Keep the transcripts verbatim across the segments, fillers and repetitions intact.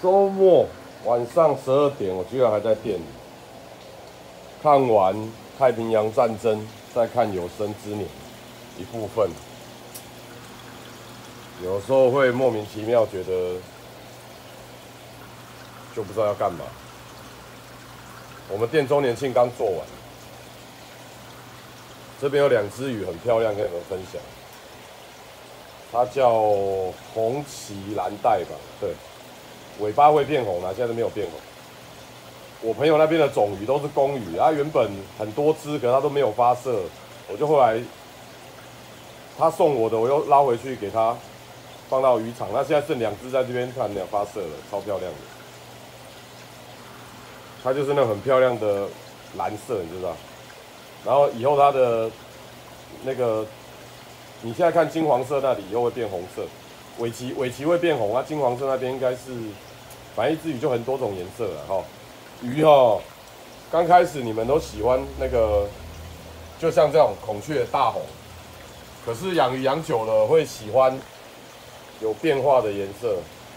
周末晚上十二点，我居然还在店里看完太平洋战争，再看有生之年一部分。有时候会莫名其妙觉得就不知道要干嘛。我们店周年庆刚做完，这边有两只鱼很漂亮，跟你们分享。它叫红鳍蓝带吧，对，尾巴会变红啊，现在都没有变红。我朋友那边的种鱼都是公鱼，它原本很多只，可是它都没有发射，我就后来他送我的，我又捞回去给他放到渔场。那现在剩两只在这边看两发射了，超漂亮的。它就是那种很漂亮的蓝色，你知道？然后以后它的那个。你现在看金黄色那里以后会变红色，尾鳍尾鳍会变红啊，金黄色那边应该是，反正一只鱼就很多种颜色了哈。鱼哈，刚开始你们都喜欢那个，就像这种孔雀大红，可是养鱼养久了会喜欢有变化的颜色，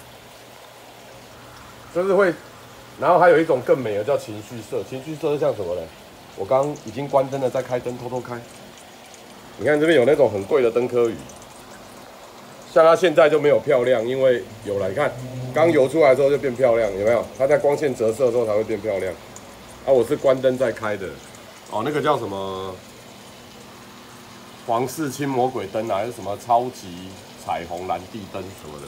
就是会，然后还有一种更美的叫情绪色，情绪色是像什么呢？我刚已经关灯了，再开灯偷偷开。你看这边有那种很贵的灯科鱼，像它现在就没有漂亮，因为有了，你看刚游出来之后就变漂亮，有没有？它在光线折射之后才会变漂亮。啊，我是关灯再开的，哦，那个叫什么皇室青魔鬼灯啊，还是什么超级彩虹蓝地灯什么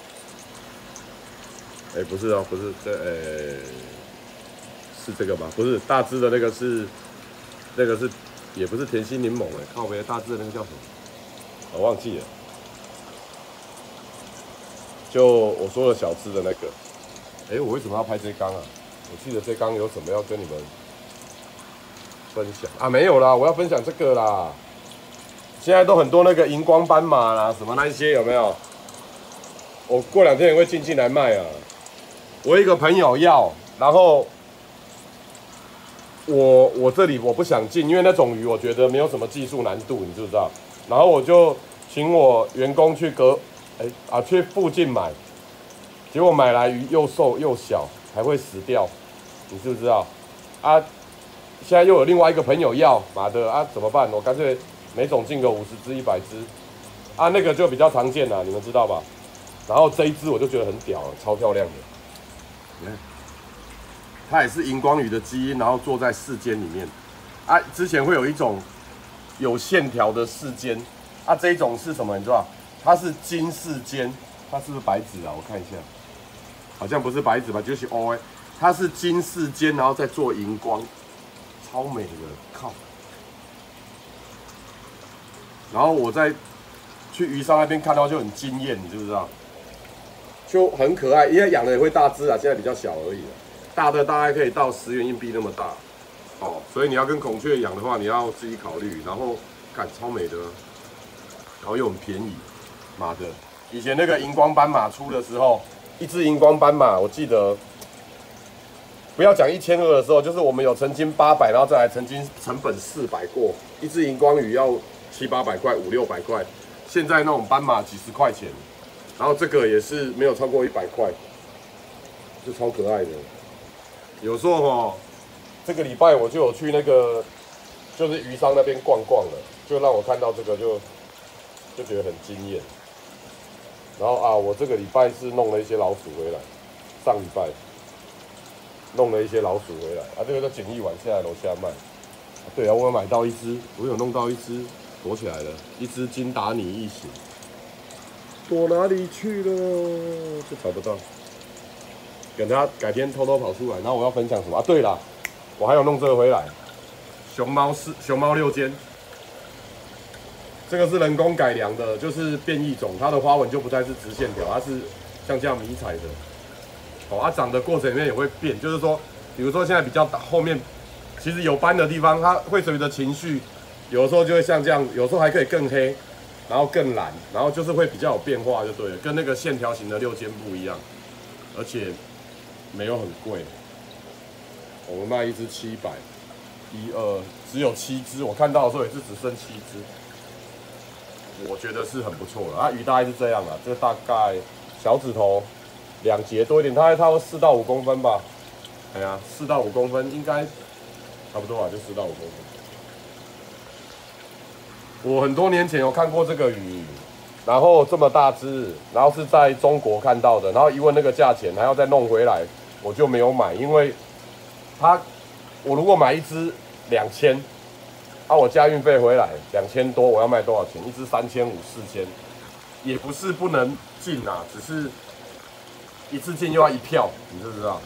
的？哎，不是哦，不是这，呃，是这个吧？不是，大只的那个是，那个是。也不是甜心柠檬哎，靠北大致的那个叫什么？我忘记了。就我说的小只的那个。哎，我为什么要拍这缸啊？我记得这缸有什么要跟你们分享啊？没有啦，我要分享这个啦。现在都很多那个荧光斑马啦，什么那一些有没有？我过两天也会进进来卖啊。我一个朋友要，然后。我我这里我不想进，因为那种鱼我觉得没有什么技术难度，你知不知道？然后我就请我员工去隔，哎啊去附近买，结果买来鱼又瘦又小，还会死掉，你知不知道？啊，现在又有另外一个朋友要，妈的啊怎么办？我干脆每种进个五十只、一百只，啊那个就比较常见啦，你们知道吧？然后这一只我就觉得很屌了，超漂亮的，你看。它也是荧光鱼的基因，然后做在世间里面。啊，之前会有一种有线条的世间，啊，这一种是什么？你知道？它是金世间，它是不是白纸啊？我看一下，好像不是白纸吧，就是 O A， 它是金世间，然后再做荧光，超美的，靠！然后我在去鱼商那边看到就很惊艳，你知不知道？就很可爱，因为养的也会大只啊，现在比较小而已了。大的大概可以到十元硬币那么大，哦，所以你要跟孔雀养的话，你要自己考虑。然后看超美的，然后又很便宜，妈的！以前那个荧光斑马出的时候，一只荧光斑马，我记得不要讲一千二的时候，就是我们有曾经八百，然后再来曾经成本四百过，一只荧光鱼要七八百块、五六百块，现在那种斑马几十块钱，然后这个也是没有超过一百块，就超可爱的。有时候哦，这个礼拜我就有去那个，就是鱼商那边逛逛了，就让我看到这个就就觉得很惊艳。然后啊，我这个礼拜是弄了一些老鼠回来，上礼拜弄了一些老鼠回来啊，这个叫简易碗，现在楼下卖。啊对啊，我有买到一只，我有弄到一只躲起来了，一只金达尼异形，躲哪里去了？就找不到。等他改天偷偷跑出来，然后我要分享什么啊？对啦，我还有弄这个回来，熊猫四熊猫六尖，这个是人工改良的，就是变异种，它的花纹就不再是直线条，它是像这样迷彩的。哦，它长的过程里面也会变，就是说，比如说现在比较大，后面其实有斑的地方，它会随着情绪，有的时候就会像这样，有时候还可以更黑，然后更蓝，然后就是会比较有变化，就对了，跟那个线条型的六尖不一样，而且。没有很贵，我们卖一只七百，一二只有七只，我看到的时候也是只剩七只，我觉得是很不错了。啊，鱼大概是这样啦，这个大概小指头两节多一点，它还差不多四到五公分吧。哎呀，四到五公分应该差不多啊，就四到五公分。我很多年前有看过这个鱼，然后这么大只，然后是在中国看到的，然后一问那个价钱，还要再弄回来，我就没有买，因为它我如果买一只两千，啊，我加运费回来两千多，我要卖多少钱？一只三千五、四千，也不是不能进啊，只是一次进又要一票，你知不知道？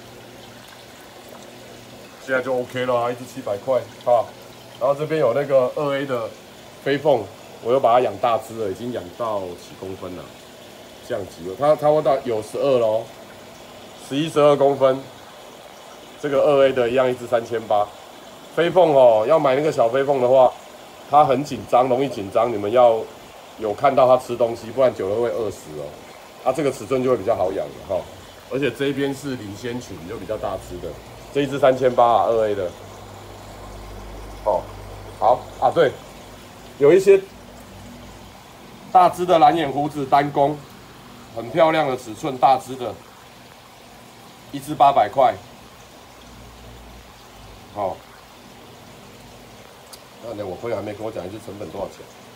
现在就 OK 了啊，一只七百块啊。然后这边有那个二 A 的飞凤，我又把它养大只了，已经养到几公分了，降级了。它它会到有十二咯，十一、十二公分。这个二 A 的一样，一只三千八。飞凤哦，要买那个小飞凤的话，它很紧张，容易紧张，你们要有看到它吃东西，不然久了会饿死哦。啊，这个尺寸就会比较好养了哈、哦。而且这一边是领先群，就比较大只的。这一只三千八啊，二 A 的。哦，好啊，对，有一些大只的蓝眼胡子单攻，很漂亮的尺寸，大只的，一只八百块。好、哦，那呢，我朋友还没跟我讲一只成本多少钱。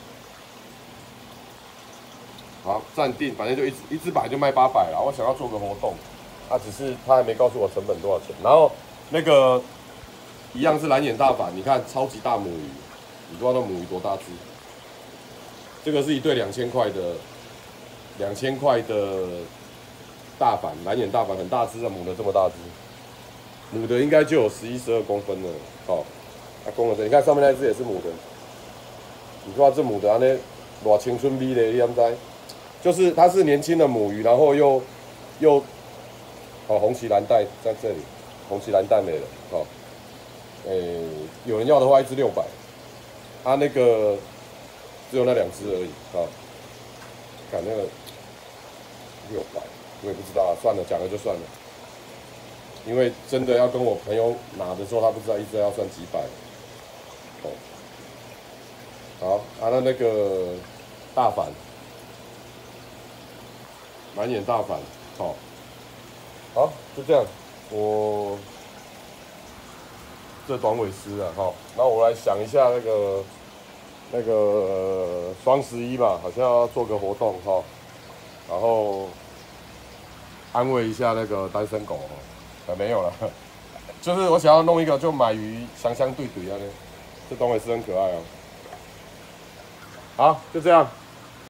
好，暂定，反正就一只一只本来就卖八百了，我想要做个活动，啊，只是他还没告诉我成本多少钱。然后那个一样是蓝眼大反，你看超级大母鱼，你不知道那母鱼多大只？这个是一对两千块的，两千块的大反，蓝眼大反很大只的，母的这么大只，母的应该就有十一、十二公分了。好、哦，啊，公的这，你看上面那只也是母的，你看这母的安尼多青春美嘞，你知不知？就是它是年轻的母鱼，然后又又哦红鳍蓝带在这里，红鳍蓝带没了，哦，诶、有人要的话一只六百，它那个只有那两只而已，啊、哦，看那个六百，我也不知道啊，算了，讲了就算了，因为真的要跟我朋友拿的时候，他不知道一只要算几百，哦，好，啊那那个大反。满眼大反，好、哦，好，就这样。我这短尾狮啊，哈、哦，那我来想一下那个那个双十一吧，好像要做个活动哈、哦，然后安慰一下那个单身狗哦，啊没有了，就是我想要弄一个就买鱼香香对对啊，这短尾狮很可爱哦。好，就这样。